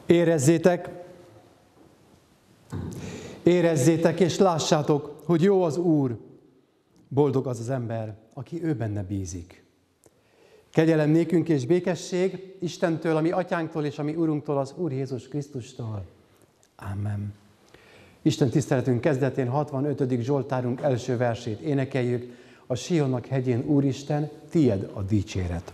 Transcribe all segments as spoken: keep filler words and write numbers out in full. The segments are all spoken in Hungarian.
Érezzétek, érezzétek és lássátok, hogy jó az Úr. Boldog az az ember, aki ő benne bízik. Kegyelem nékünk és békesség Istentől, a mi atyánktól és a mi Urunktól, az Úr Jézus Krisztustól. Amen. Isten tiszteletünk kezdetén hatvanötödik Zsoltárunk első versét énekeljük. A Sionnak hegyén, Úristen, tied a dicséret.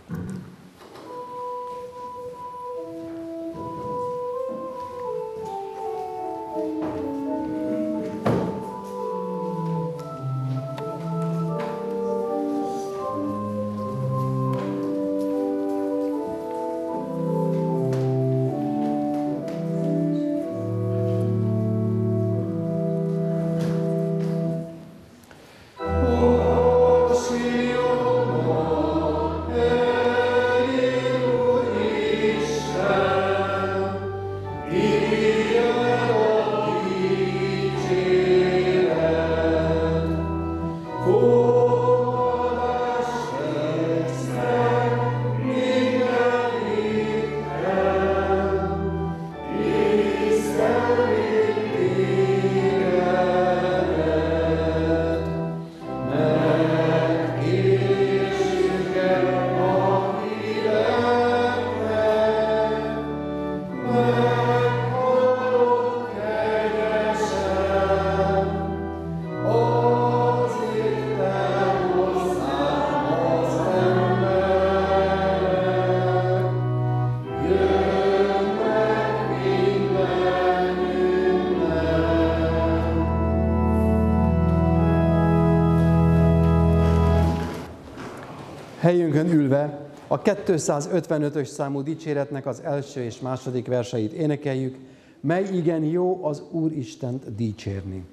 Helyünkön ülve a kétszázötvenötös számú dicséretnek az első és második verseit énekeljük, mely igen jó az Úr Istent dicsérni.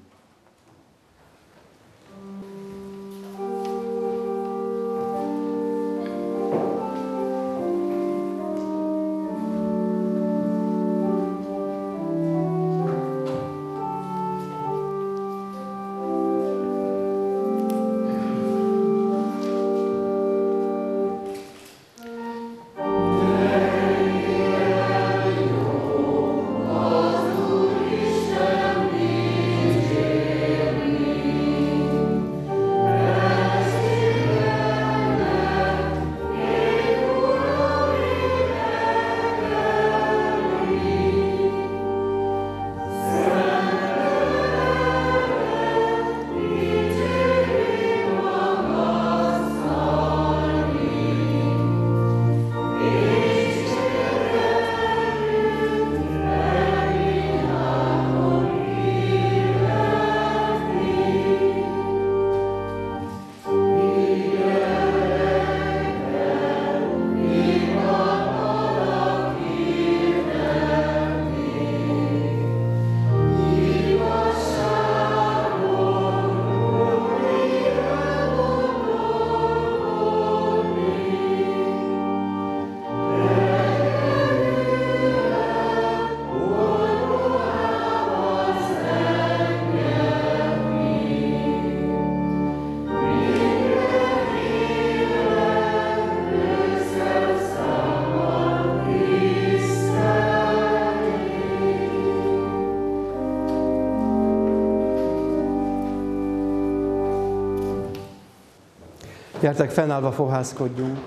Gyertek, fennállva fohászkodjunk.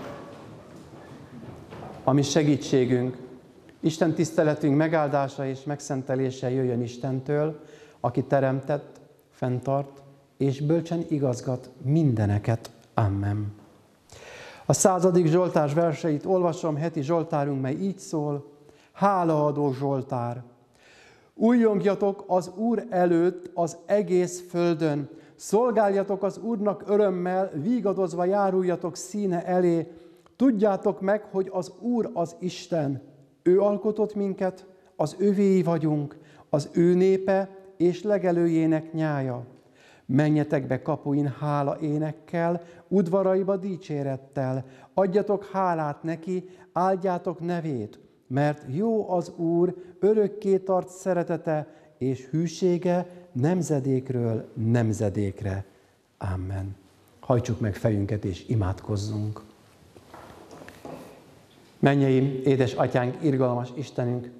A mi segítségünk, Isten tiszteletünk megáldása és megszentelése jöjjön Istentől, aki teremtett, fenntart és bölcsen igazgat mindeneket. Amen. A századik Zsoltár verseit olvasom, heti Zsoltárunk, mely így szól: hálaadó Zsoltár. Újjongjatok az Úr előtt az egész földön, szolgáljatok az Úrnak örömmel, vígadozva járuljatok színe elé. Tudjátok meg, hogy az Úr az Isten. Ő alkotott minket, az övéi vagyunk, az ő népe és legelőjének nyája. Menjetek be kapuin hála énekkel, udvaraiba dicsérettel. Adjatok hálát neki, áldjátok nevét, mert jó az Úr, örökké tart szeretete, és hűsége nemzedékről nemzedékre. Amen. Hajtsuk meg fejünket és imádkozzunk. Mennyei, édes atyánk, irgalmas Istenünk,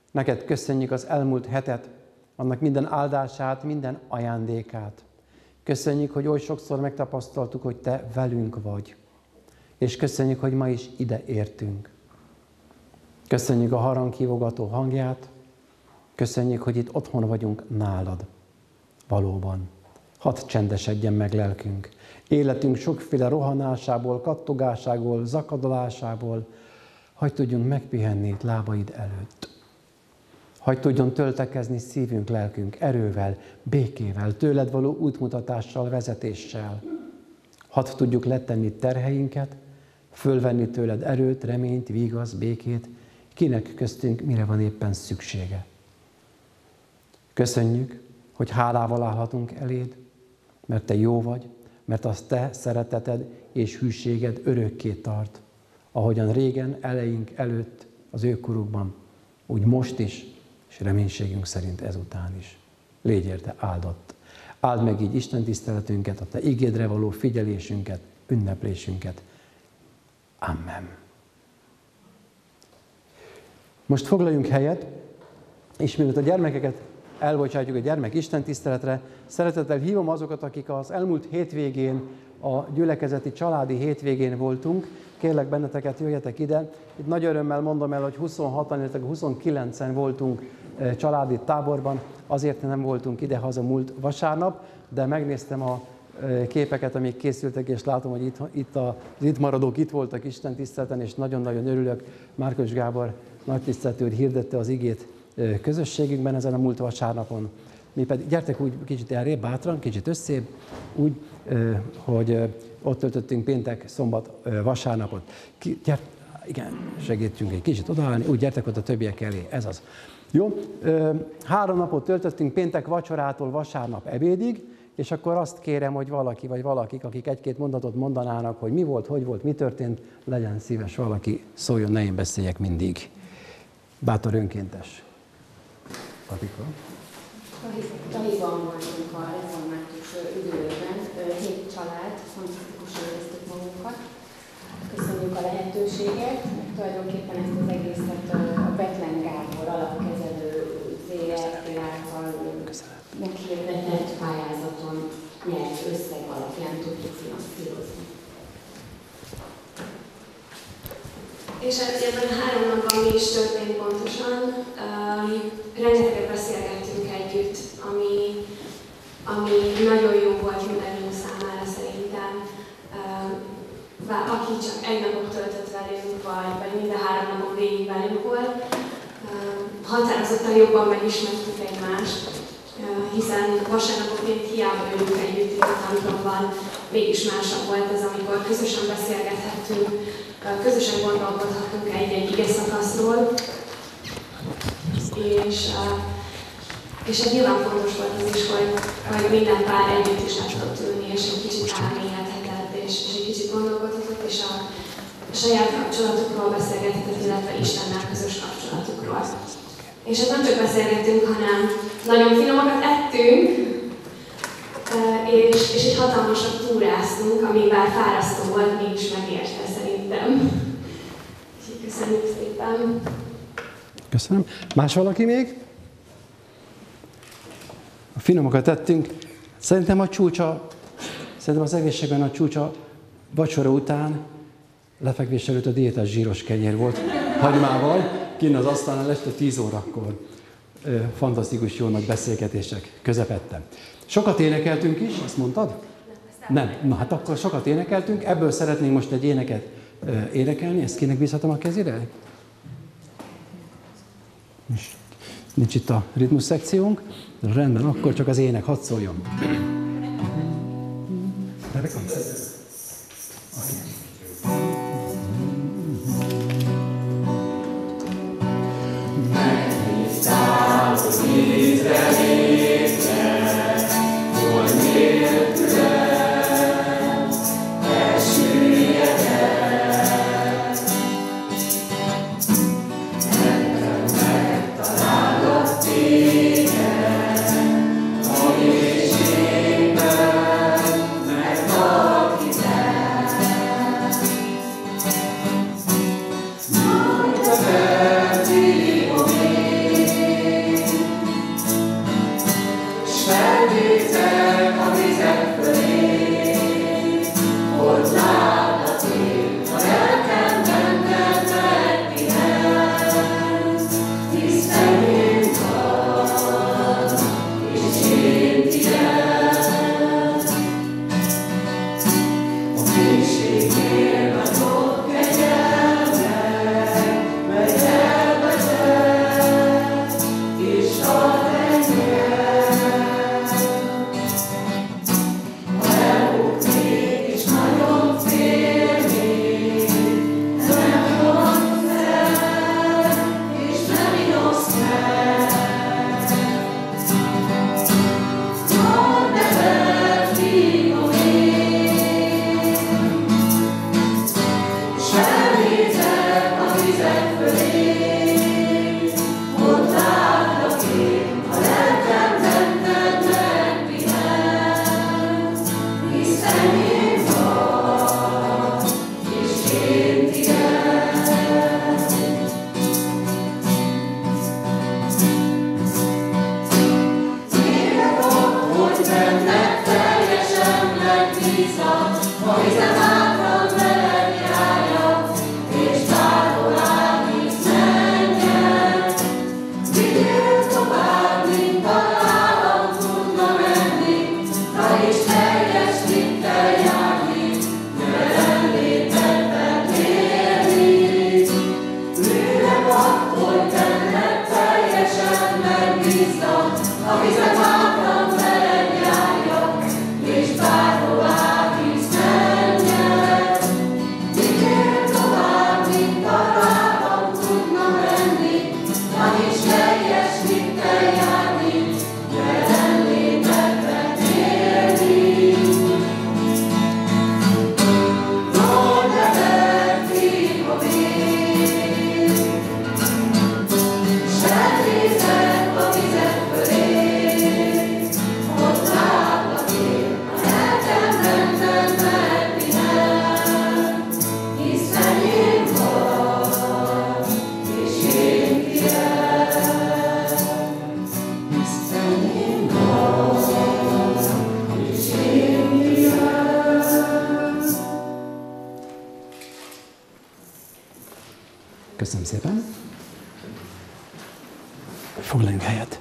Neked köszönjük az elmúlt hetet, annak minden áldását, minden ajándékát. Köszönjük, hogy oly sokszor megtapasztaltuk, hogy Te velünk vagy. És köszönjük, hogy ma is ide értünk. Köszönjük a harangkívogató hangját, köszönjük, hogy itt otthon vagyunk nálad. Valóban. Hadd csendesedjen meg lelkünk. Életünk sokféle rohanásából, kattogásából, zakadolásából, hadd tudjunk megpihenni itt lábaid előtt. Hadd tudjon töltekezni szívünk, lelkünk erővel, békével, tőled való útmutatással, vezetéssel. Hadd tudjuk letenni terheinket, fölvenni tőled erőt, reményt, vigaszt, békét, kinek köztünk mire van éppen szüksége. Köszönjük, hogy hálával állhatunk eléd, mert Te jó vagy, mert az Te szereteted és hűséged örökké tart, ahogyan régen eleink előtt az ő korukban, úgy most is, és reménységünk szerint ezután is. Légy érte áldott. Áld meg így Isten tiszteletünket, a Te igédre való figyelésünket, ünneplésünket. Amen. Most foglaljunk helyet, és mielőtt a gyermekeket elbocsátjuk a gyermek Isten tiszteletre, szeretettel hívom azokat, akik az elmúlt hétvégén, a gyülekezeti családi hétvégén voltunk. Kérlek benneteket, jöjjetek ide. Itt nagy örömmel mondom el, hogy huszonhatan, illetve huszonkilencen voltunk családi táborban, azért nem voltunk idehaza múlt vasárnap, de megnéztem a képeket, amik készültek, és látom, hogy itt, itt az itt maradók itt voltak Isten tiszteleten, és nagyon-nagyon örülök. Márkos Gábor nagy tiszteletű, hogy hirdette az igét közösségünkben ezen a múlt vasárnapon. Mi pedig, gyertek úgy kicsit elrébb, bátran, kicsit összébb, úgy, hogy ott töltöttünk péntek, szombat, vasárnapot. Ki, gyert, igen, segítünk egy kicsit odaállni, úgy gyertek ott a többiek elé, ez az. Jó, három napot töltöttünk péntek vacsorától vasárnap ebédig, és akkor azt kérem, hogy valaki vagy valakik, akik egy-két mondatot mondanának, hogy mi volt, hogy volt, mi történt, legyen szíves valaki, szóljon, ne én beszéljek mindig. Bátor önkéntes. Patika? Tahiban voltunk a református üdülőben, hét család, fantasztikusan éreztük magunkat. Köszönjük a lehetőséget, tulajdonképpen ezt az egészet a Betlen Gábor alapkezelő zé er té által meghirdetett pályázaton nyert összeg alapján tudtuk finanszírozni. És hát ebben három napban mi is történt pontosan. Uh, rengeteget beszélgettünk együtt, ami, ami nagyon jó volt mindannyiunk számára szerintem. Uh, aki csak egy napot töltött velünk, vagy, vagy mind a három napon végig velünk volt, uh, határozottan jobban megismertük egymást, uh, hiszen vasárnaponként hiába ülünk együtt itt a templomban, mégis másabb volt ez, amikor közösen beszélgethettünk, közösen gondolkodhatunk egy-egy ige szakaszról, és, és egy nyilván fontos volt az is, hogy, hogy minden pár együtt is le tudott ülni, és egy kicsit elmélkedhetett, és, és egy kicsit gondolkodhatott, és a, a saját kapcsolatukról beszélgethetett, illetve Istennel közös kapcsolatukról. És hát nem csak beszélgettünk, hanem nagyon finomakat ettünk, és, és egy hatalmasat túráztunk, ami bár fárasztó volt, mégis megérte szerintem. Úgyhogy köszönjük szépen! Köszönöm. Más valaki még? A finomakat tettünk. Szerintem a csúcsa, szerintem az egészségben a csúcsa vacsora után lefekvés előtt a diétás zsíros kenyér volt hagymával, kinn az asztalnál este tíz órakor. Fantasztikus jó nagy beszélgetések közepette. Sokat énekeltünk is, azt mondtad? Nem. Na hát akkor sokat énekeltünk, ebből szeretnénk most egy éneket énekelni, ezt kinek bízhatom a kezére? Nincs itt a ritmus szekciónk. Rendben, akkor csak az ének, hadd szóljon. Rebeka? Megnéztál az Izraelitre, hol nélküled elsüllyedett. Ebben megtalálok téged, a mélységben megvakítál. Köszönöm szépen. Foglaljunk helyet.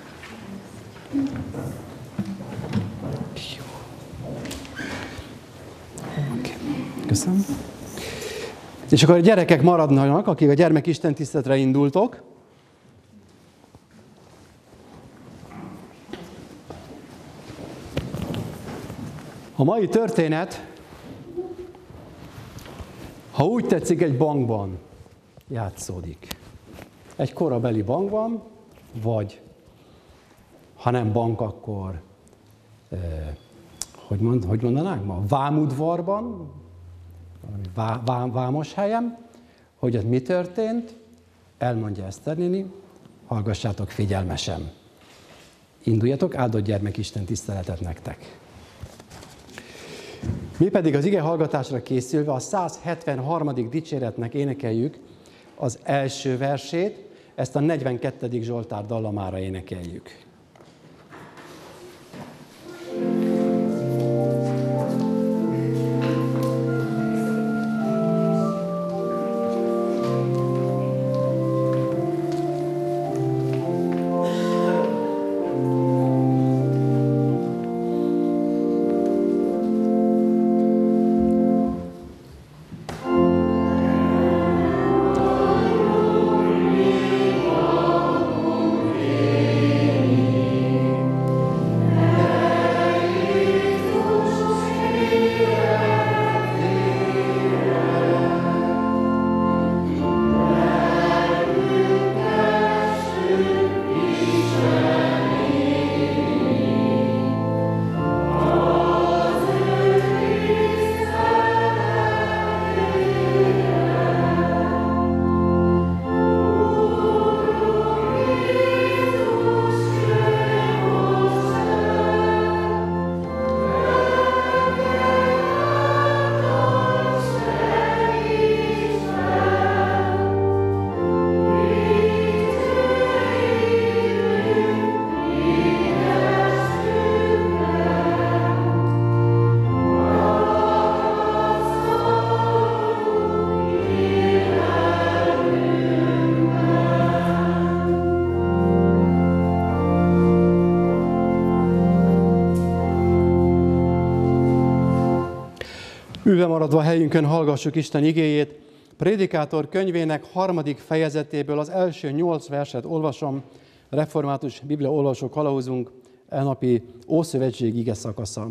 Okay. Köszönöm. És akkor a gyerekek maradnak, akik a gyermekisten tiszteletre indultok. A mai történet, ha úgy tetszik, egy bankban játszódik. Egy korabeli bankban, vagy ha nem bank, akkor eh, hogy, mond, hogy mondanánk ma? Vámudvarban, valami vá, vá, vámos helyen, hogy ott mi történt, elmondja Eszter néni, hallgassátok figyelmesen. Induljatok, áldott gyermekisten tiszteletet nektek. Mi pedig az ige hallgatásra készülve a száz hetvenharmadik dicséretnek énekeljük az első versét, ezt a negyvenkettedik Zsoltár dallamára énekeljük. Ülve maradva helyünkön hallgassuk Isten igéjét. Prédikátor könyvének harmadik fejezetéből az első nyolc verset olvasom. Református Biblia olvasó kalauzunk elnapi Ószövetség ige szakasza.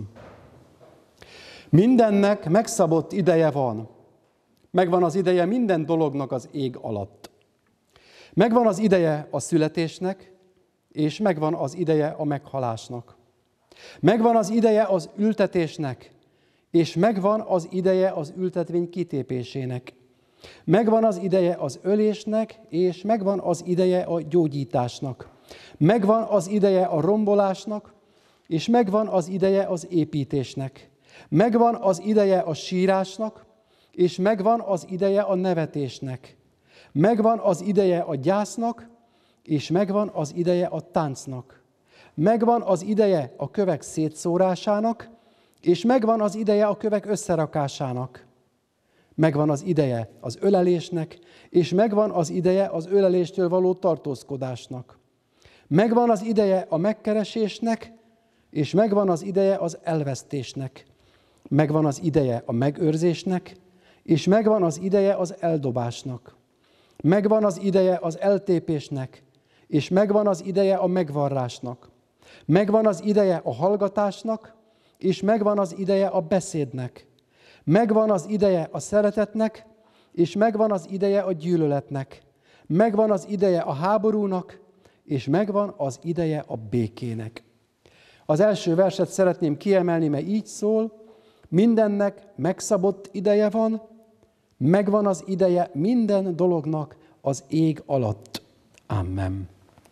Mindennek megszabott ideje van. Megvan az ideje minden dolognak az ég alatt. Megvan az ideje a születésnek, és megvan az ideje a meghalásnak. Megvan az ideje az ültetésnek, és megvan az ideje az ültetvény kitépésének. Megvan az ideje az ölésnek, és megvan az ideje a gyógyításnak. Megvan az ideje a rombolásnak, és megvan az ideje az építésnek. Megvan az ideje a sírásnak, és megvan az ideje a nevetésnek. Megvan az ideje a gyásznak, és megvan az ideje a táncnak. Megvan az ideje a kövek szétszórásának, és megvan az ideje a kövek összerakásának. Megvan az ideje az ölelésnek, és megvan az ideje az öleléstől való tartózkodásnak. Megvan az ideje a megkeresésnek, és megvan az ideje az elvesztésnek. Megvan az ideje a megőrzésnek, és megvan az ideje az eldobásnak. Megvan az ideje az eltépésnek, és megvan az ideje a megvarrásnak. Megvan az ideje a hallgatásnak, és megvan az ideje a beszédnek. Megvan az ideje a szeretetnek, és megvan az ideje a gyűlöletnek. Megvan az ideje a háborúnak, és megvan az ideje a békének. Az első verset szeretném kiemelni, mert így szól: mindennek megszabott ideje van, megvan az ideje minden dolognak az ég alatt. Amen.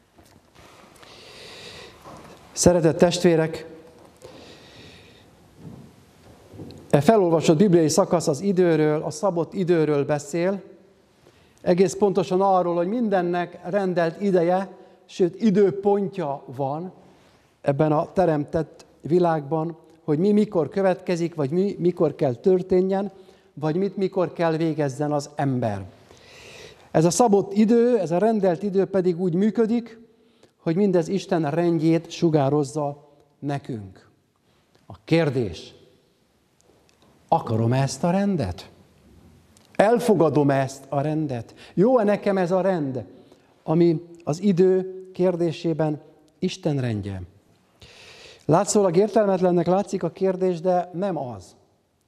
Szeretett testvérek, e felolvasott bibliai szakasz az időről, a szabott időről beszél, egész pontosan arról, hogy mindennek rendelt ideje, sőt időpontja van ebben a teremtett világban, hogy mi mikor következik, vagy mi mikor kell történjen, vagy mit mikor kell végezzen az ember. Ez a szabott idő, ez a rendelt idő pedig úgy működik, hogy mindez Isten rendjét sugározza nekünk. A kérdés: akarom ezt a rendet? Elfogadom ezt a rendet? Jó-e nekem ez a rend, ami az idő kérdésében Isten rendje? Látszólag értelmetlennek látszik a kérdés, de nem az.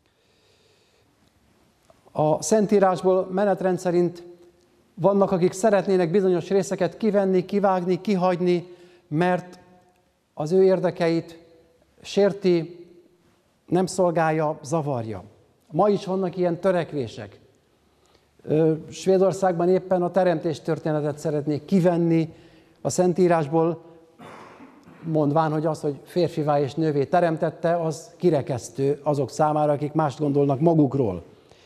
A Szentírásból menetrend szerint vannak, akik szeretnének bizonyos részeket kivenni, kivágni, kihagyni, mert az ő érdekeit sérti, nem szolgálja, zavarja. Ma is vannak ilyen törekvések. Svédországban éppen a teremtés történetet szeretnék kivenni a Szentírásból, mondván, hogy az, hogy férfivá és nővé teremtette, az kirekesztő azok számára, akik mást gondolnak magukról.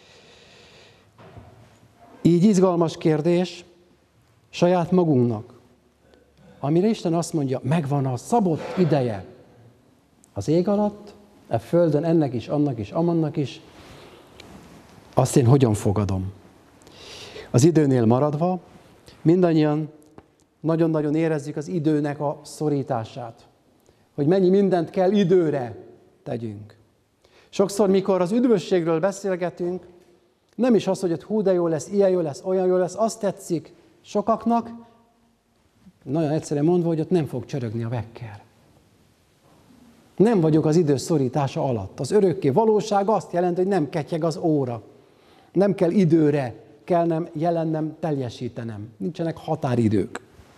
Így izgalmas kérdés saját magunknak, amire Isten azt mondja, megvan a szabott ideje az ég alatt, a földön, ennek is, annak is, amannak is, azt én hogyan fogadom? Az időnél maradva mindannyian nagyon-nagyon érezzük az időnek a szorítását, hogy mennyi mindent kell időre tegyünk. Sokszor, mikor az üdvösségről beszélgetünk, nem is az, hogy ott hú, de jó lesz, ilyen jó lesz, olyan jó lesz, azt tetszik sokaknak, nagyon egyszerűen mondva, hogy ott nem fog csörögni a vekker. Nem vagyok az idő szorítása alatt. Az örökké valóság azt jelenti, hogy nem ketyeg az óra. Nem kell időre kellnem, jelennem, teljesítenem. Nincsenek határidők.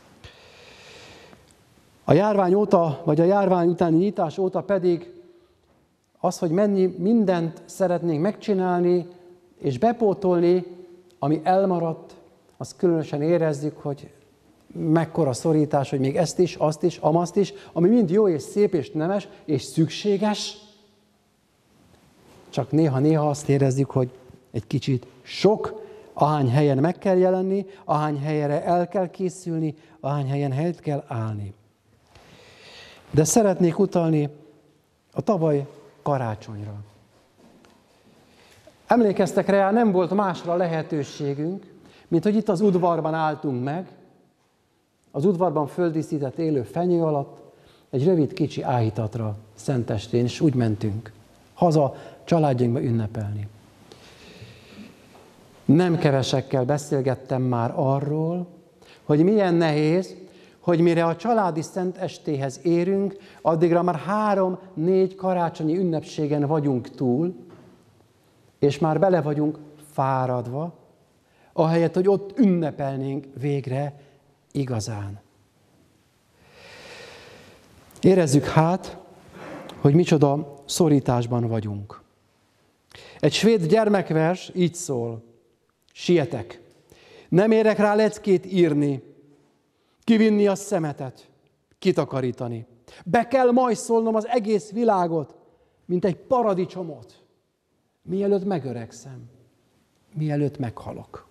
A járvány óta, vagy a járvány utáni nyitás óta pedig az, hogy mennyi mindent szeretnénk megcsinálni, és bepótolni, ami elmaradt, azt különösen érezzük, hogy mekkora szorítás, hogy még ezt is, azt is, amazt is, ami mind jó és szép és nemes és szükséges, csak néha-néha azt érezzük, hogy egy kicsit sok, ahány helyen meg kell jelenni, ahány helyre el kell készülni, ahány helyen helyet kell állni. De szeretnék utalni a tavaly karácsonyra. Emlékeztek rá, nem volt másra lehetőségünk, mint hogy itt az udvarban álltunk meg, az udvarban földíszített élő fenyő alatt, egy rövid kicsi áhítatra szentestén, és úgy mentünk haza családjainkba ünnepelni. Nem kevesekkel beszélgettem már arról, hogy milyen nehéz, hogy mire a családi szentestéhez érünk, addigra már három-négy karácsonyi ünnepségen vagyunk túl, és már bele vagyunk fáradva, ahelyett, hogy ott ünnepelnénk végre igazán. Érezzük hát, hogy micsoda szorításban vagyunk. Egy svéd gyermekvers így szól: sietek, nem érek rá leckét írni, kivinni a szemetet, kitakarítani. Be kell majszolnom az egész világot, mint egy paradicsomot, mielőtt megöregszem, mielőtt meghalok.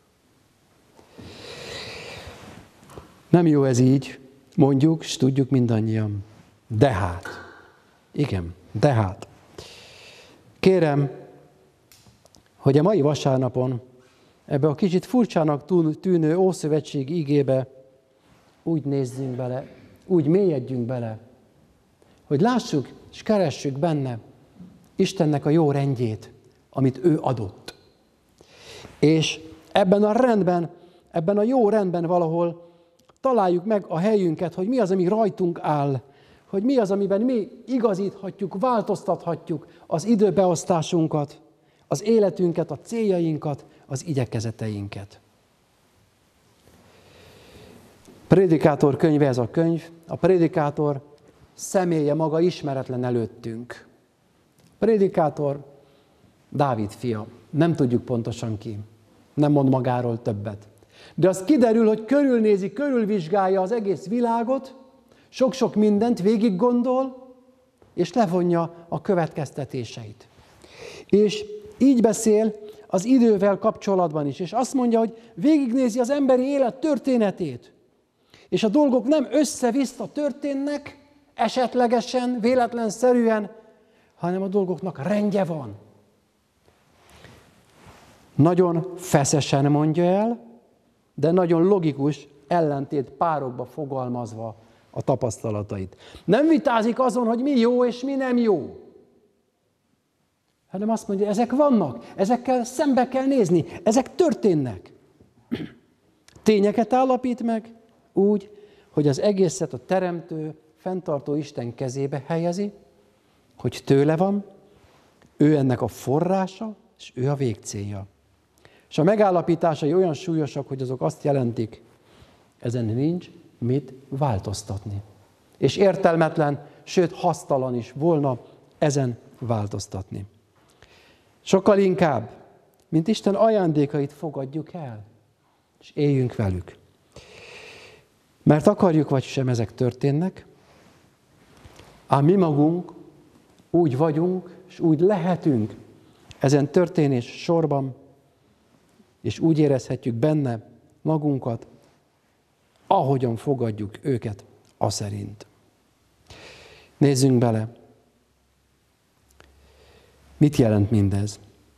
Nem jó ez így, mondjuk, és tudjuk mindannyian. De hát, igen, de hát. Kérem, hogy a mai vasárnapon ebbe a kicsit furcsának tűnő ószövetségi igébe úgy nézzünk bele, úgy mélyedjünk bele, hogy lássuk és keressük benne Istennek a jó rendjét, amit ő adott. És ebben a rendben, ebben a jó rendben valahol találjuk meg a helyünket, hogy mi az, ami rajtunk áll, hogy mi az, amiben mi igazíthatjuk, változtathatjuk az időbeosztásunkat, az életünket, a céljainkat, az igyekezeteinket. Prédikátor könyve ez a könyv. A prédikátor személye maga ismeretlen előttünk. A prédikátor Dávid fia. Nem tudjuk pontosan ki. Nem mond magáról többet. De az kiderül, hogy körülnézi, körülvizsgálja az egész világot, sok-sok mindent végig gondol, és levonja a következtetéseit. És így beszél az idővel kapcsolatban is, és azt mondja, hogy végignézi az emberi élet történetét, és a dolgok nem össze-vissza történnek, esetlegesen, véletlenszerűen, hanem a dolgoknak rendje van. Nagyon feszesen mondja el, de nagyon logikus, ellentét párokba fogalmazva a tapasztalatait. Nem vitázik azon, hogy mi jó és mi nem jó, hanem azt mondja, ezek vannak, ezekkel szembe kell nézni, ezek történnek. Tényeket állapít meg úgy, hogy az egészet a teremtő, fenntartó Isten kezébe helyezi, hogy tőle van, ő ennek a forrása, és ő a végcélja. És a megállapításai olyan súlyosak, hogy azok azt jelentik, ezen nincs mit változtatni. És értelmetlen, sőt hasztalan is volna ezen változtatni. Sokkal inkább, mint Isten ajándékait fogadjuk el, és éljünk velük. Mert akarjuk vagy sem, ezek történnek, ám mi magunk úgy vagyunk, és úgy lehetünk ezen történés sorban, és úgy érezhetjük benne magunkat, ahogyan fogadjuk őket aszerint. Nézzünk bele. Mit jelent mindez?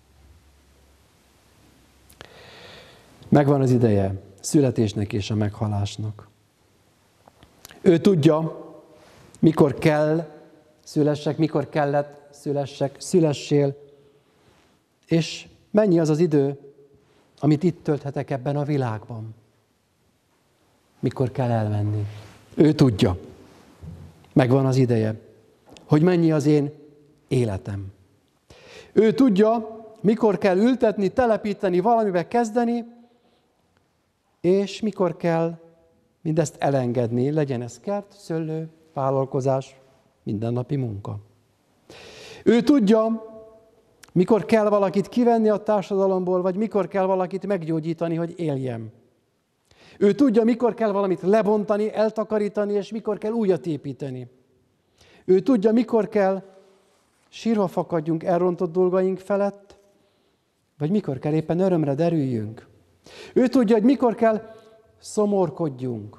Megvan az ideje születésnek és a meghalásnak. Ő tudja, mikor kell szülessek, mikor kellett szülessek, szülessél, és mennyi az az idő, amit itt tölthetek ebben a világban. Mikor kell elmenni. Ő tudja. Megvan az ideje, hogy mennyi az én életem. Ő tudja, mikor kell ültetni, telepíteni, valamibe kezdeni, és mikor kell mindezt elengedni, legyen ez kert, szőlő, vállalkozás, mindennapi munka. Ő tudja, mikor kell valakit kivenni a társadalomból, vagy mikor kell valakit meggyógyítani, hogy éljem. Ő tudja, mikor kell valamit lebontani, eltakarítani, és mikor kell újat építeni. Ő tudja, mikor kell sírva fakadjunk elrontott dolgaink felett, vagy mikor kell éppen örömre derüljünk. Ő tudja, hogy mikor kell szomorkodjunk.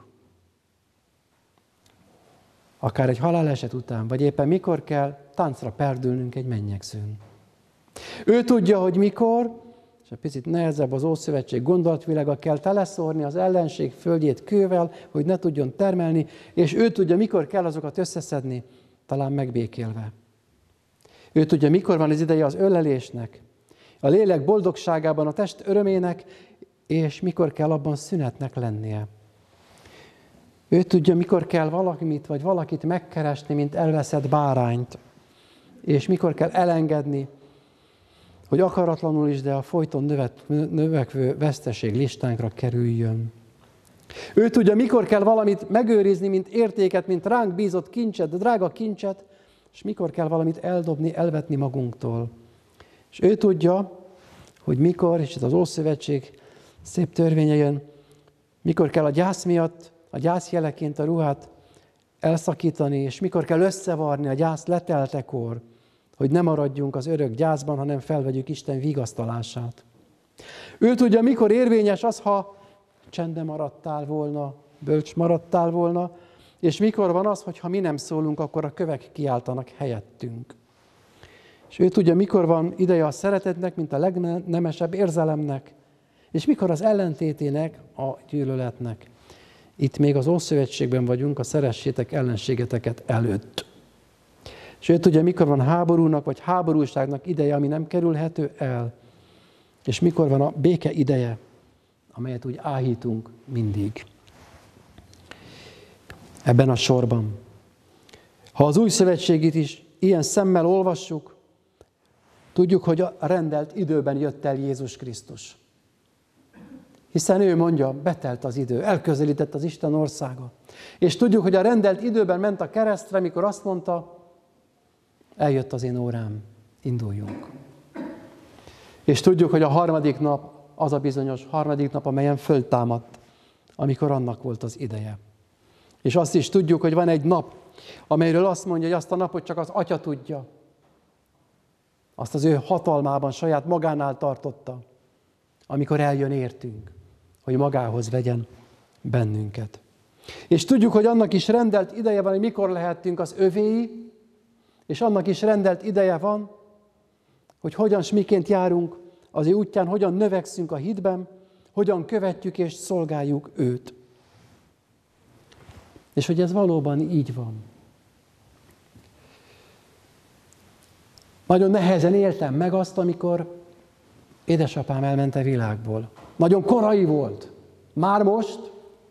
Akár egy haláleset után, vagy éppen mikor kell táncra perdülnünk egy mennyegszőn. Ő tudja, hogy mikor, és egy picit nehezebb az Ószövetség gondolatvilága, kell teleszórni az ellenség földjét kővel, hogy ne tudjon termelni, és ő tudja, mikor kell azokat összeszedni, talán megbékélve. Ő tudja, mikor van az ideje az ölelésnek, a lélek boldogságában, a test örömének, és mikor kell abban szünetnek lennie. Ő tudja, mikor kell valamit vagy valakit megkeresni, mint elveszett bárányt, és mikor kell elengedni, hogy akaratlanul is, de a folyton növet, növekvő veszteség listánkra kerüljön. Ő tudja, mikor kell valamit megőrizni, mint értéket, mint ránk bízott kincset, de drága kincset, és mikor kell valamit eldobni, elvetni magunktól. És ő tudja, hogy mikor, és ez az Ószövetség szép törvénye jön, mikor kell a gyász miatt, a gyász jeleként a ruhát elszakítani, és mikor kell összevarni a gyász leteltekor, hogy ne maradjunk az örök gyászban, hanem felvegyük Isten vigasztalását. Ő tudja, mikor érvényes az, ha csendben maradtál volna, bölcs maradtál volna, és mikor van az, hogy ha mi nem szólunk, akkor a kövek kiáltanak helyettünk. És ő tudja, mikor van ideje a szeretetnek, mint a legnemesebb érzelemnek, és mikor az ellentétének, a gyűlöletnek. Itt még az Ószövetségben vagyunk, a szeressétek ellenségeteket előtt. És ő tudja, mikor van háborúnak, vagy háborúságnak ideje, ami nem kerülhető el, és mikor van a béke ideje, amelyet úgy áhítunk mindig. Ebben a sorban. Ha az új szövetségét is ilyen szemmel olvassuk, tudjuk, hogy a rendelt időben jött el Jézus Krisztus. Hiszen ő mondja, betelt az idő, elközelített az Isten országa. És tudjuk, hogy a rendelt időben ment a keresztre, mikor azt mondta, eljött az én órám, induljunk. És tudjuk, hogy a harmadik nap, az a bizonyos harmadik nap, amelyen föltámadt, amikor annak volt az ideje. És azt is tudjuk, hogy van egy nap, amelyről azt mondja, hogy azt a napot csak az Atya tudja. Azt az ő hatalmában, saját magánál tartotta, amikor eljön értünk, hogy magához vegyen bennünket. És tudjuk, hogy annak is rendelt ideje van, hogy mikor lehettünk az övéi, és annak is rendelt ideje van, hogy hogyan s miként járunk az ő útján, hogyan növekszünk a hitben, hogyan követjük és szolgáljuk őt. És hogy ez valóban így van. Nagyon nehezen éltem meg azt, amikor édesapám elment a világból. Nagyon korai volt. Már most.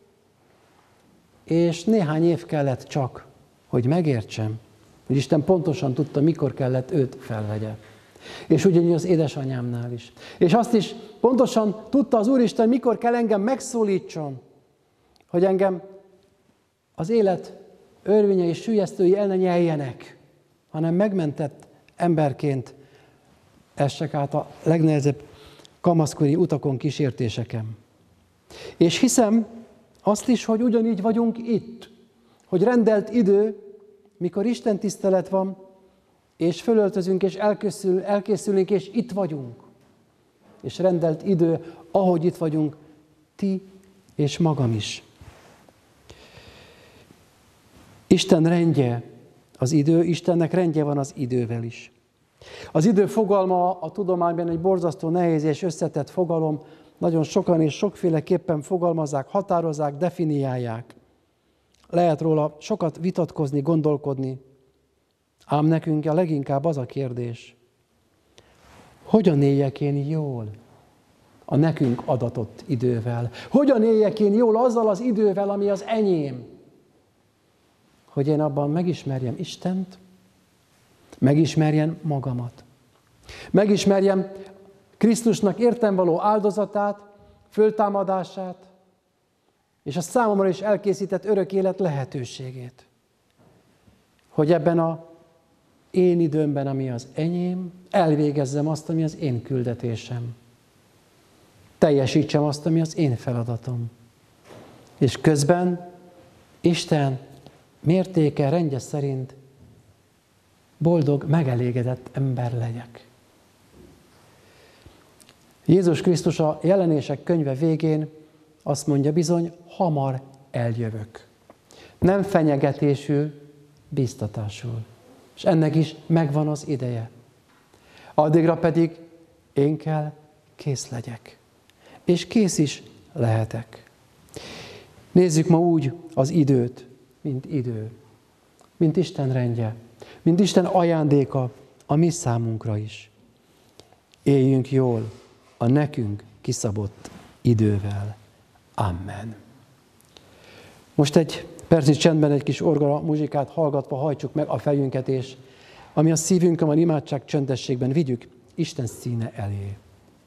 És néhány év kellett csak, hogy megértsem, hogy Isten pontosan tudta, mikor kellett őt felvegye. És ugyanígy az édesanyámnál is. És azt is pontosan tudta az Úristen, mikor kell engem megszólítson, hogy engem az élet örvényei és süllyesztői el ne nyeljenek, hanem megmentett emberként essek át a legnehezebb kamaszkori utakon, kísértéseken. És hiszem azt is, hogy ugyanígy vagyunk itt, hogy rendelt idő, mikor Isten tisztelet van, és fölöltözünk, és elkészül, elkészülünk, és itt vagyunk. És rendelt idő, ahogy itt vagyunk, ti és magam is. Isten rendje az idő, Istennek rendje van az idővel is. Az idő fogalma a tudományban egy borzasztó nehéz és összetett fogalom, nagyon sokan és sokféleképpen fogalmazzák, határozzák, definiálják. Lehet róla sokat vitatkozni, gondolkodni, ám nekünk a leginkább az a kérdés, hogyan éljek én jól a nekünk adatott idővel? Hogyan éljek én jól azzal az idővel, ami az enyém? Hogy én abban megismerjem Istent, megismerjem magamat. Megismerjem Krisztusnak értem való áldozatát, föltámadását, és a számomra is elkészített örök élet lehetőségét. Hogy ebben a én időmben, ami az enyém, elvégezzem azt, ami az én küldetésem. Teljesítsem azt, ami az én feladatom. És közben Isten mértéke, rendje szerint boldog, megelégedett ember legyek. Jézus Krisztus a Jelenések könyve végén azt mondja, bizony, hamar eljövök. Nem fenyegetésül, biztatásul. És ennek is megvan az ideje. Addigra pedig én kell kész legyek. És kész is lehetek. Nézzük ma úgy az időt, mint idő, mint Isten rendje, mint Isten ajándéka a mi számunkra is. Éljünk jól a nekünk kiszabott idővel. Amen. Most egy percnyi csendben egy kis orgona muzsikát hallgatva hajtsuk meg a fejünket, és ami a szívünkön van, imádság csöndességben vigyük Isten színe elé.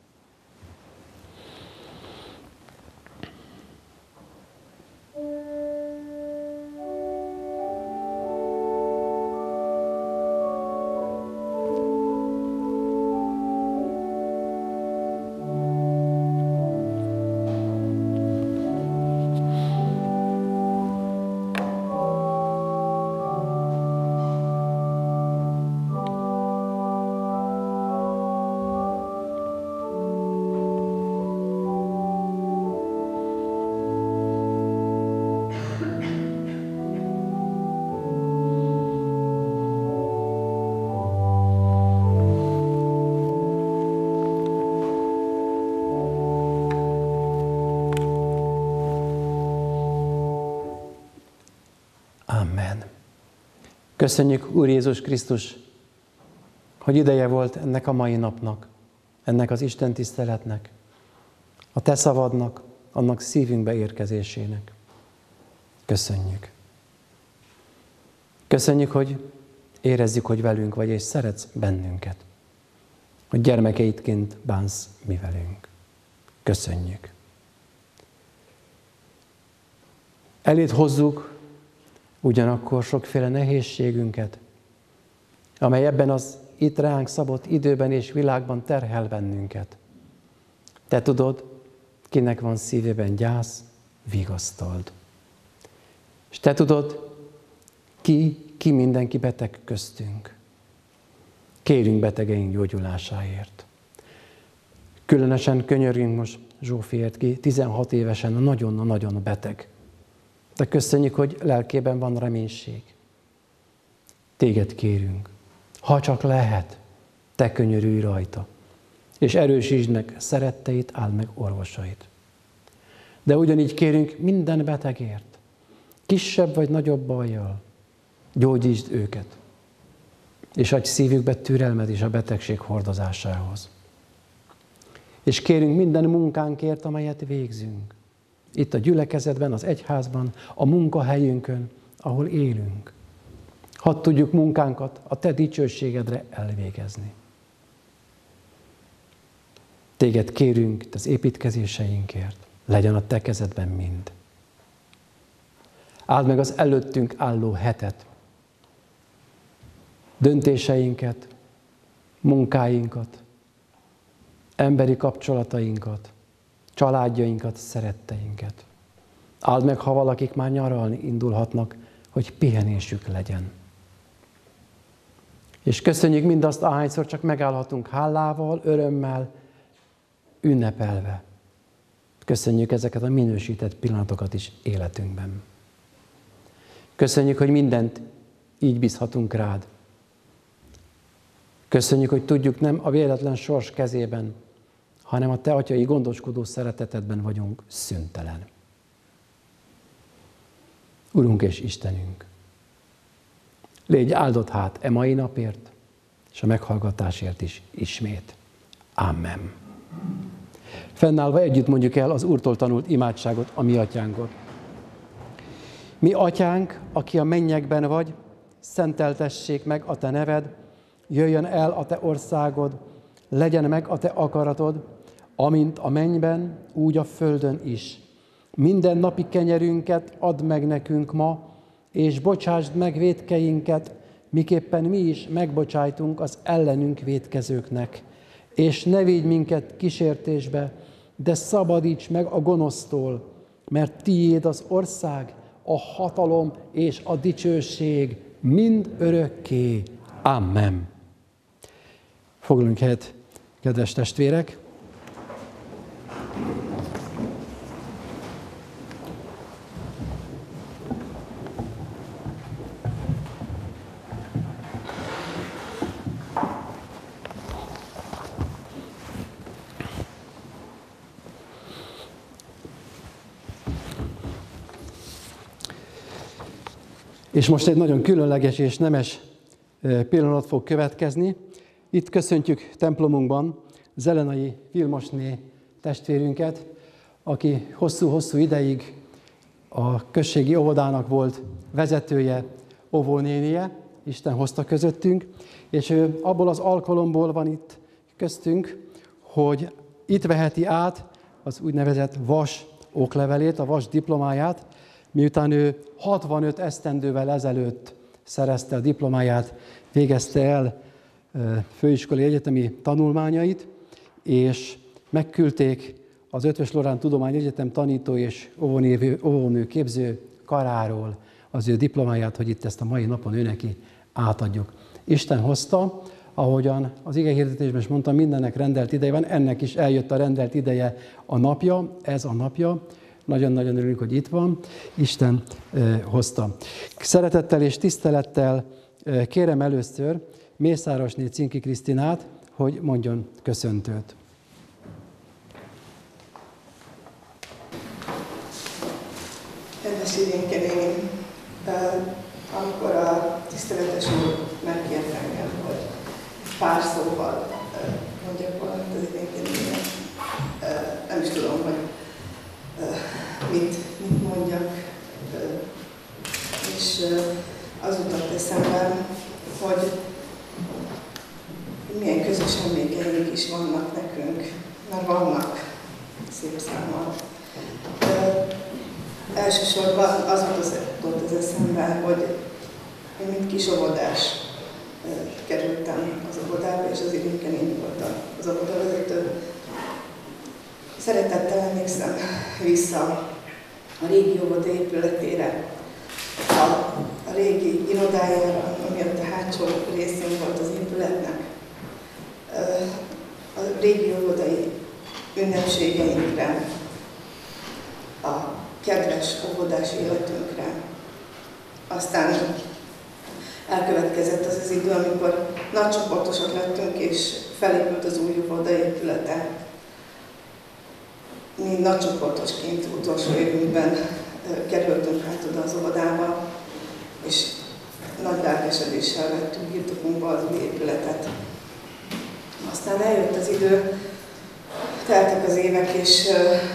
Amen. Köszönjük, Úr Jézus Krisztus, hogy ideje volt ennek a mai napnak, ennek az Isten tiszteletnek, a Te szavadnak, annak szívünkbe érkezésének. Köszönjük. Köszönjük, hogy érezzük, hogy velünk vagy, és szeretsz bennünket. Hogy gyermekeidként bánsz mi velünk. Köszönjük. Eléd hozzuk ugyanakkor sokféle nehézségünket, amely ebben az itt ránk szabott időben és világban terhel bennünket. Te tudod, kinek van szívében gyász, vigasztald. És te tudod, ki, ki mindenki beteg köztünk. Kérünk betegeink gyógyulásáért. Különösen könyörgünk most Zsófiért, ki tizenhat évesen nagyon-nagyon beteg. De köszönjük, hogy lelkében van reménység. Téged kérünk, ha csak lehet, te könyörülj rajta, és erősítsd meg szeretteit, áld meg orvosait. De ugyanígy kérünk minden betegért, kisebb vagy nagyobb bajjal, gyógyítsd őket, és adj szívükbe türelmet is a betegség hordozásához. És kérünk minden munkánkért, amelyet végzünk. Itt a gyülekezetben, az egyházban, a munkahelyünkön, ahol élünk. Hadd tudjuk munkánkat a te dicsőségedre elvégezni. Téged kérünk az építkezéseinkért, legyen a te kezedben mind. Áld meg az előttünk álló hetet, döntéseinket, munkáinkat, emberi kapcsolatainkat, családjainkat, szeretteinket. Áld meg, ha valakik már nyaralni indulhatnak, hogy pihenésük legyen. És köszönjük mindazt, ahányszor csak megállhatunk hálával, örömmel, ünnepelve. Köszönjük ezeket a minősített pillanatokat is életünkben. Köszönjük, hogy mindent így bízhatunk rád. Köszönjük, hogy tudjuk, nem a véletlen sors kezében, hanem a te atyai gondoskodó szeretetedben vagyunk szüntelen. Urunk és Istenünk, légy áldott hát e mai napért, és a meghallgatásért is ismét. Amen. Fennállva együtt mondjuk el az Úrtól tanult imádságot, a mi atyánkot. Mi atyánk, aki a mennyekben vagy, szenteltessék meg a te neved, jöjjön el a te országod, legyen meg a te akaratod, amint a mennyben, úgy a földön is. Minden napi kenyerünket add meg nekünk ma, és bocsásd meg vétkeinket, miképpen mi is megbocsájtunk az ellenünk vétkezőknek. És ne vigy minket kísértésbe, de szabadíts meg a gonosztól, mert tiéd az ország, a hatalom és a dicsőség mind örökké. Amen. Foglalunk helyet, kedves testvérek! És most egy nagyon különleges és nemes pillanat fog következni. Itt köszöntjük templomunkban Zelenai Vilmosné testvérünket, aki hosszú-hosszú ideig a községi óvodának volt vezetője, óvónénie, Isten hozta közöttünk, és ő abból az alkalomból van itt köztünk, hogy itt veheti át az úgynevezett vas oklevelét, a vas diplomáját, miután ő hatvanöt esztendővel ezelőtt szerezte a diplomáját, végezte el főiskolai egyetemi tanulmányait, és megküldték az Eötvös Loránd Tudományegyetem tanító és óvónő képző karáról az ő diplomáját, hogy itt ezt a mai napon ő neki átadjuk. Isten hozta, ahogyan az igehirdetésben is mondtam, mindennek rendelt ideje van, ennek is eljött a rendelt ideje a napja, ez a napja. Nagyon-nagyon örülünk, hogy itt van. Isten eh, hozta. Szeretettel és tisztelettel eh, kérem először Mészárosné Cinki Krisztinát, hogy mondjon köszöntőt. Kedves idénkedén, amikor a tiszteletes úr megkért engem, hogy pár szóval mondjak valamit az idénkedénnek, nem is tudom, hogy mit, mit mondjak, és az jutott eszembe, hogy milyen közös emlékeink is vannak nekünk, mert vannak szép számmal. De elsősorban az jutott az eszembe, hogy én mint kis óvodás kerültem az óvodába, és az időnken én voltam az óvodavezető. Szeretettel emlékszem vissza a régi óvoda épületére, a, a régi irodájára, ami ott a hátsó részén volt az épületnek, a régi óvodai ünnepségeinkre, a kedves óvodás életünkre. Aztán elkövetkezett az az idő, amikor nagycsoportosak lettünk, és felépült az új óvoda épülete. Mi nagycsoportosként utolsó évünkben kerültünk át oda az óvodába, és nagy lelkesedéssel vettünk birtokunkba az új épületet. Aztán eljött az idő, teltek az évek, és,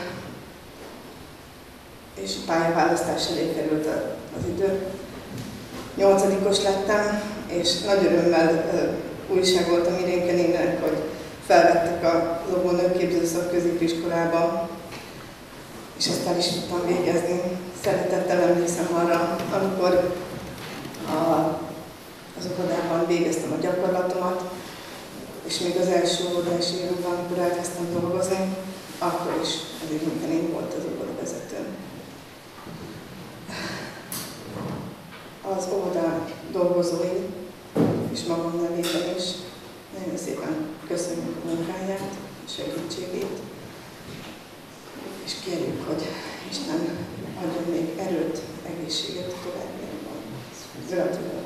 és pályaválasztás elé került az idő. Nyolcadikos lettem, és nagy örömmel újságoltam Irénke néninek, hogy felvettek a óvónőképző szakközépiskolába, és ezt el is tudtam végezni. Szeretettel emlékszem arra, amikor a, az óvodában végeztem a gyakorlatomat, és még az első óvodási évben, amikor elkezdtem dolgozni, akkor is az Irénke néni volt az óvodavezetőm. Az óvoda dolgozói és magam nevében is nagyon szépen köszönjük a munkáját, a segítségét, és kérjük, hogy Isten adjon még erőt, egészséget a továbbiakban. Gratulálok!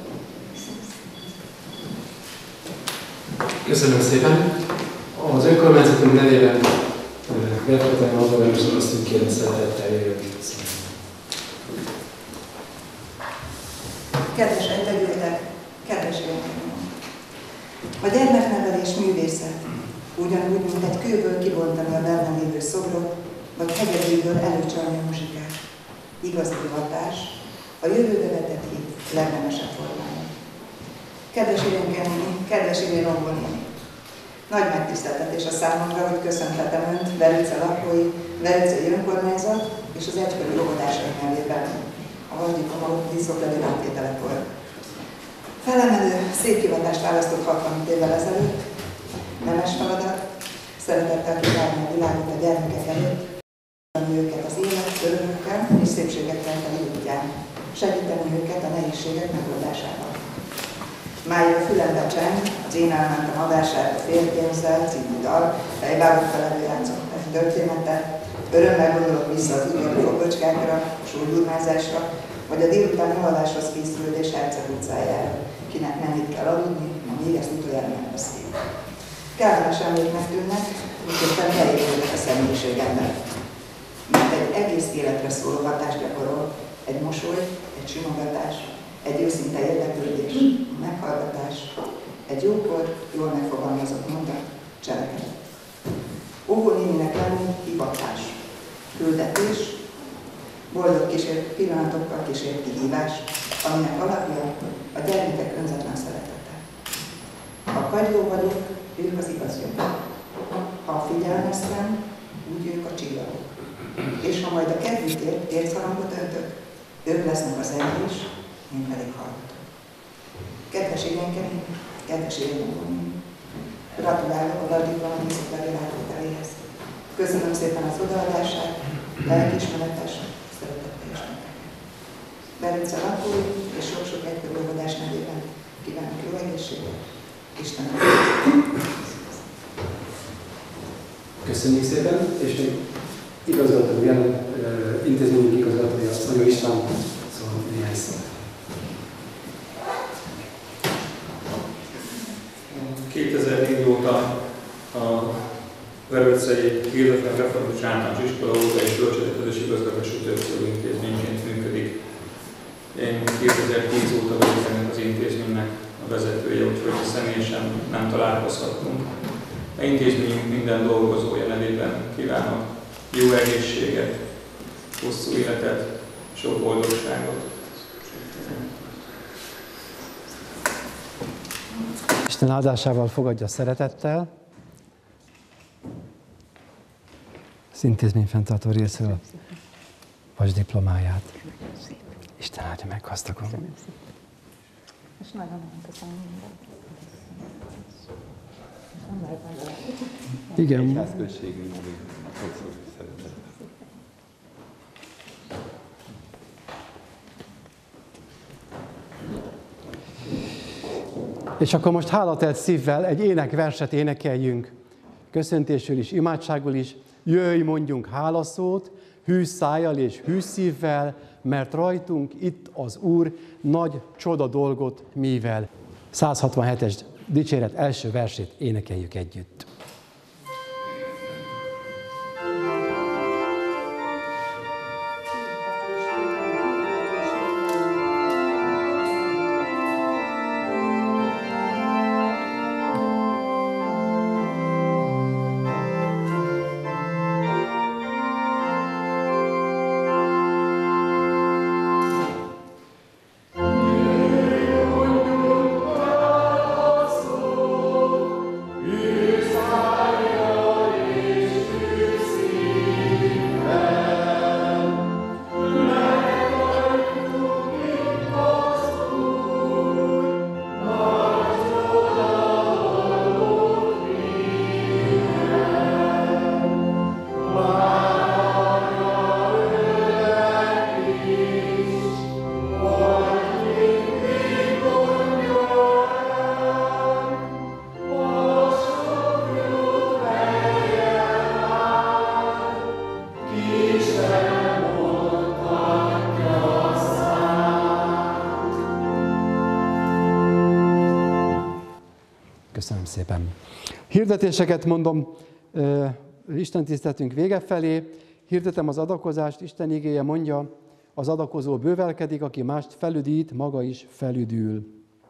Köszönöm szépen! Az önkormányzatunk nevében Gertrude Alvaro azt kérem szeretettel jöjjön. Kedves egyegyültek, kedves énekesek! A gyermeknevelés művészet, ugyanúgy, mint egy kőből kibontani a bennem lévő szobrot, vagy hegedűből előcsalni a muzsikát. Igazi hivatás, a jövőbe vetett hit legnemesebb formája. Kedves Irénke néni, kedves Irén Rongó néni! Nagy megtiszteltetés a számomra, hogy köszönhetem Önt, Verőce lakói, Verőcei önkormányzat és az egykori óvodások nevében a Vasdikamaló díszoklevél átvételekor. Felemelő szép hivatást választott hatvanöt évvel ezelőtt, nemes feladat, szeretettel kívánni a világot a gyermekek előtt, segíteni őket az élet, örömökkel és szépségekkel teli útján, segíteni őket a nehézségek megoldásával. Máig a fülembe cseng, az Én elmentem adására a Félképzel című dal, fejvágott felelő játszott egy történetet, örömmel gondolok vissza az udvari fogocskákra, a súlyurmázásra, vagy a délutáni alváshoz készülődés Herceg utcájára, kinek nem itt kell aludni, ma még ezt utoljára megveszik. Kellemes emléknek tűnnek, miközben beépülnek a személyiségemben. Mert egy egész életre szóló hatást gyakorol, egy mosoly, egy simogatás, egy őszinte érdeklődés, meghallgatás, egy jókor, jól megfogalmazott mondat, cselekedet. Óvónéninek lenni hivatás, küldetés, boldog kísért, pillanatokkal kísért kihívás, aminek alapja a gyermekek önzetlen szeretete. Ha kagyló vagyok, ők az igaz jövők. Ha figyelmeztem, úgy ők a csillagok. És ha majd a kedvükért értszarangot öntök, ők lesznek az zenés, én pedig hallgatok. Kedves Irénke néni, kedves Irénke néni, gratulálok a Vasdikamaló díszoklevél átvételéhez. Köszönöm szépen az odaadását, lelkiismeretes, szeretetteljes munkát. Verőce lakói és sok-sok egykori óvodás nevében kívánok jó egészséget, Isten Köszönjük szépen, és még igazgató, jelen intézményünk igazgatója, Nagyó István, szóval néhány szót. kétezer-négy óta a Verőcei Hildefen Református Általános Iskola óvoda és bölcsődeközös igazgatási törvényi intézményként működik. Én kétezer-tíz óta vagyok ennek az intézménynek a vezetője, úgyhogy személyesen nem találkozhattunk. A intézményünk minden dolgozója nevében kívánok jó egészséget, hosszú életet, sok boldogságot. Isten áldásával fogadja szeretettel. Az intézmény fenntartó részéről vasdiplomáját. Isten áldja meg gazdagon. És nagyon-nagyon köszönöm mindent. Igen. Egyházközségünk sokszor szeretett. És akkor most hálatelt szívvel egy énekverset énekeljünk. Köszöntésül is, imádságul is. Jöjj, mondjunk hálaszót, hű szájjal és hű szívvel, mert rajtunk itt az Úr nagy csoda dolgot mivel. száz hatvanhetes dicséret első versét énekeljük együtt. Köszönöm szépen. Hirdetéseket mondom Isten tiszteletünk vége felé. Hirdetem az adakozást, Isten igéje mondja, az adakozó bővelkedik, aki mást felüdít, maga is felüdül.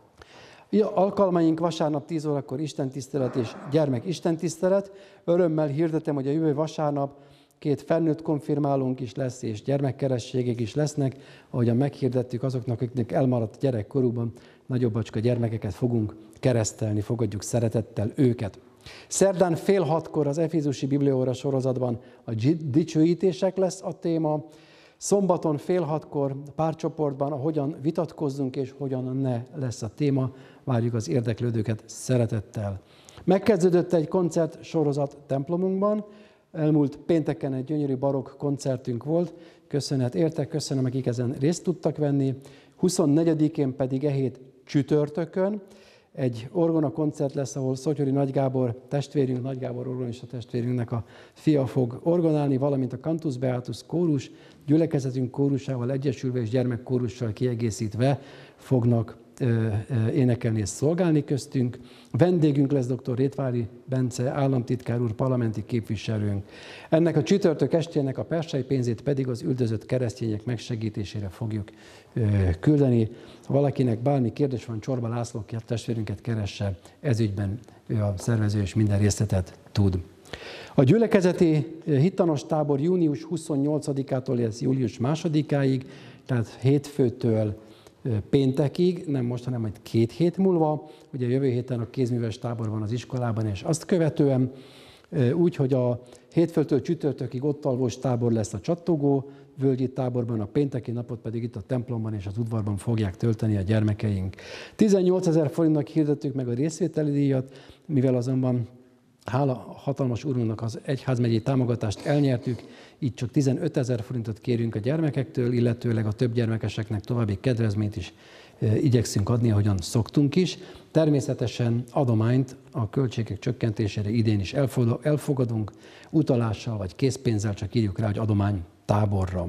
Alkalmaink vasárnap tíz órakor istentisztelet és gyermek istentisztelet. Örömmel hirdetem, hogy a jövő vasárnap két felnőtt konfirmálónk is lesz, és gyermekkerességek is lesznek, ahogyan meghirdettük azoknak, akiknek elmaradt gyerekkorukban, nagyobbacska gyermekeket fogunk keresztelni, fogadjuk szeretettel őket. Szerdán fél hatkor az Efézusi Bibliaóra sorozatban a dicsőítések lesz a téma. Szombaton fél hatkor párcsoportban a hogyan vitatkozzunk és hogyan ne lesz a téma. Várjuk az érdeklődőket szeretettel. Megkezdődött egy koncert sorozat templomunkban. Elmúlt pénteken egy gyönyörű barokk koncertünk volt. Köszönet érte, köszönöm, akik ezen részt tudtak venni. huszonnegyedikén pedig e hét csütörtökön egy orgona koncert lesz, ahol Szotyori Nagy Gábor testvérünk, Nagy Gábor orgonista testvérünknek a fia fog orgonálni, valamint a Cantus Beatus kórus, gyülekezetünk kórusával egyesülve és gyermekkórussal kiegészítve fognak ö, ö, énekelni és szolgálni köztünk. Vendégünk lesz dr. Rétvári Bence, államtitkár úr, parlamenti képviselőnk. Ennek a csütörtök estének a persely pénzét pedig az üldözött keresztények megsegítésére fogjuk ö, küldeni. Ha valakinek bármi kérdés van, Csorba László testvérünket keresse, ezügyben ő a szervező és minden részletet tud. A gyülekezeti hittanos tábor június huszonnyolcadikától lesz július másodikáig, tehát hétfőtől péntekig, nem most, hanem majd két hét múlva. Ugye jövő héten a kézműves tábor van az iskolában, és azt követően úgy, hogy a hétfőtől csütörtökig ott alvós tábor lesz a Csattogó völgyi táborban, a pénteki napot pedig itt a templomban és az udvarban fogják tölteni a gyermekeink. tizennyolcezer forintnak hirdettük meg a részvételi díjat, mivel azonban hála hatalmas úrunknak az egyházmegyei támogatást elnyertük, így csak tizenötezer forintot kérünk a gyermekektől, illetőleg a több gyermekeseknek további kedvezményt is e, igyekszünk adni, ahogyan szoktunk is. Természetesen adományt a költségek csökkentésére idén is elfogadunk, utalással vagy készpénzzel, csak írjuk rá, hogy adomány táborra.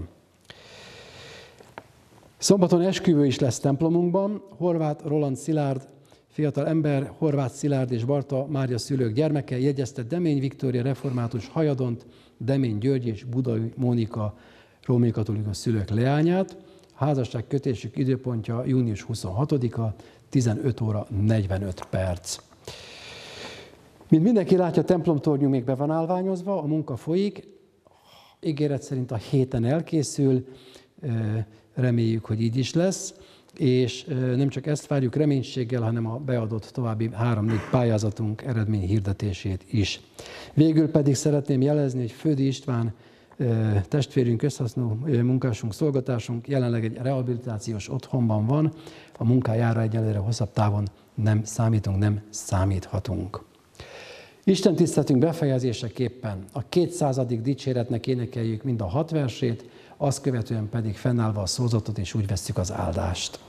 Szombaton esküvő is lesz templomunkban. Horváth Roland Szilárd, fiatal ember, Horváth Szilárd és Barta Mária szülők gyermeke, jegyezte Demény Viktória református Hajadont, Demény György és Budai Mónika római katolikus szülők leányát. A házasság kötésük időpontja június huszonhatodika, tizenöt óra negyvenöt perc. Mint mindenki látja, a templomtornyunk még be van állványozva, a munka folyik, ígéret szerint a héten elkészül, reméljük, hogy így is lesz. és nem csak ezt várjuk reménységgel, hanem a beadott további három-négy pályázatunk eredmény hirdetését is. Végül pedig szeretném jelezni, hogy Földi István testvérünk, közhasznú munkásunk, szolgatásunk jelenleg egy rehabilitációs otthonban van, a munkájára egyelőre hosszabb távon nem számítunk, nem számíthatunk. Isten tiszteletünk befejezéseképpen a kétszázadik dicséretnek énekeljük mind a hat versét, azt követően pedig fennállva a szózatot, és úgy vesszük az áldást.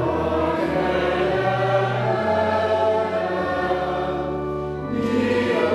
Yeah.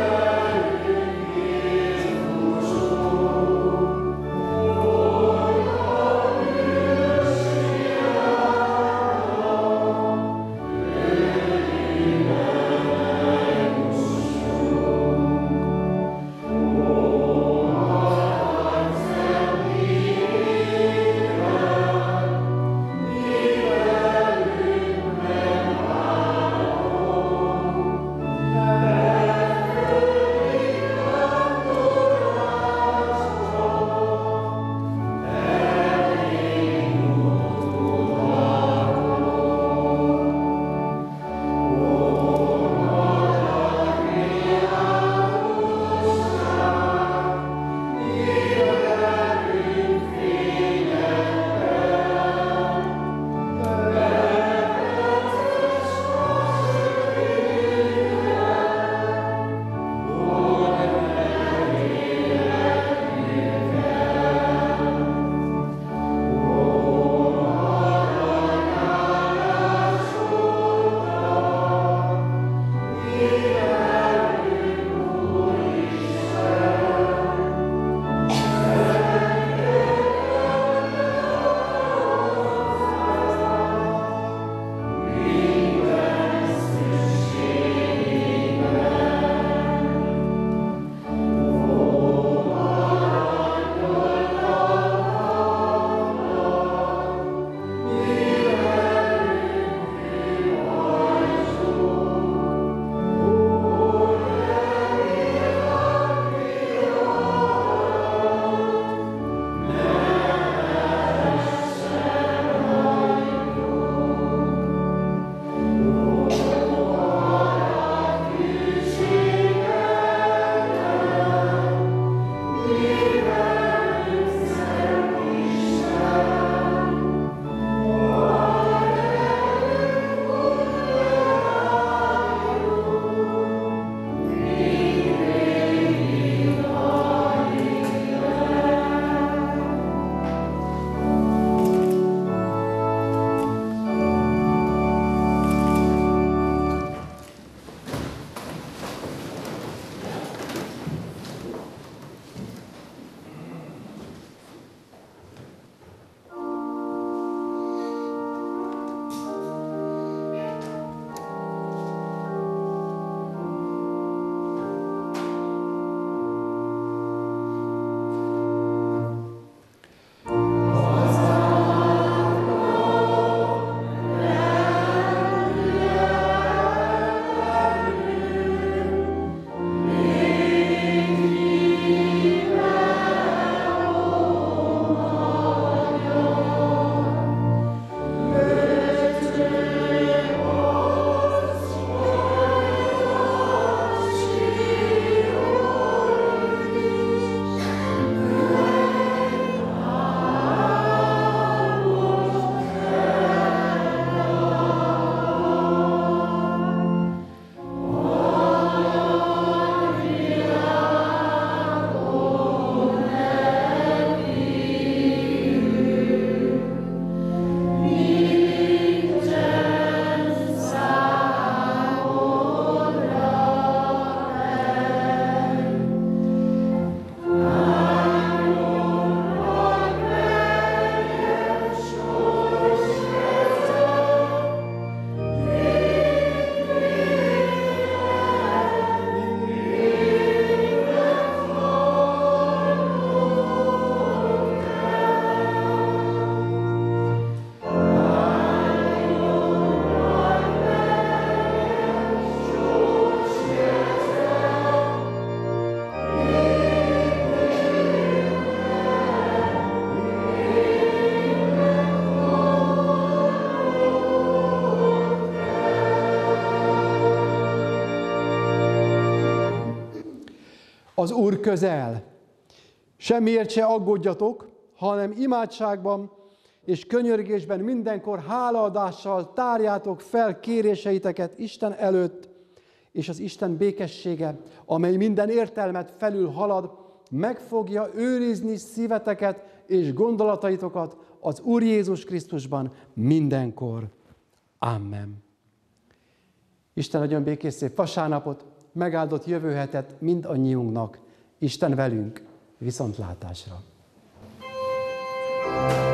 Az Úr közel. Semmiért se aggódjatok, hanem imádságban és könyörgésben mindenkor hálaadással tárjátok fel kéréseiteket Isten előtt, és az Isten békessége, amely minden értelmet felül halad, meg fogja őrizni szíveteket és gondolataitokat az Úr Jézus Krisztusban mindenkor. Amen. Isten adjon békés szép vasárnapot, megáldott jövő hetet mindannyiunknak. Isten velünk, viszontlátásra!